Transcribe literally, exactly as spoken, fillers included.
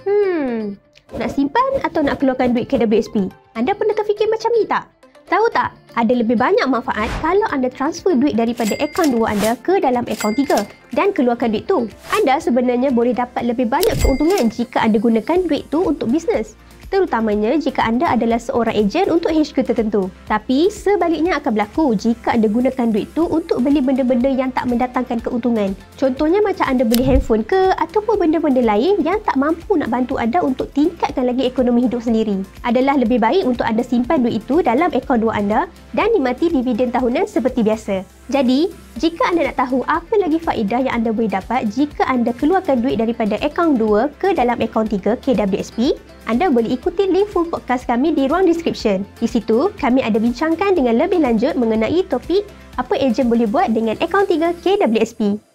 Hmm, nak simpan atau nak keluarkan duit K W S P? Anda pernah terfikir macam ni tak? Tahu tak, ada lebih banyak manfaat kalau anda transfer duit daripada akaun dua anda ke dalam akaun tiga dan keluarkan duit tu. Anda sebenarnya boleh dapat lebih banyak keuntungan jika anda gunakan duit tu untuk bisnes. Terutamanya jika anda adalah seorang ejen untuk H Q tertentu. Tapi sebaliknya akan berlaku jika anda gunakan duit tu untuk beli benda-benda yang tak mendatangkan keuntungan. Contohnya macam anda beli handphone ke ataupun benda-benda lain yang tak mampu nak bantu anda untuk tingkatkan lagi ekonomi hidup sendiri. Adalah lebih baik untuk anda simpan duit itu dalam akaun dua anda dan nikmati dividen tahunan seperti biasa. Jadi, jika anda nak tahu apa lagi faedah yang anda boleh dapat jika anda keluarkan duit daripada akaun dua ke dalam akaun tiga K W S P, anda boleh ikuti link full podcast kami di ruang description. Di situ, kami ada bincangkan dengan lebih lanjut mengenai topik apa ejen boleh buat dengan akaun tiga K W S P.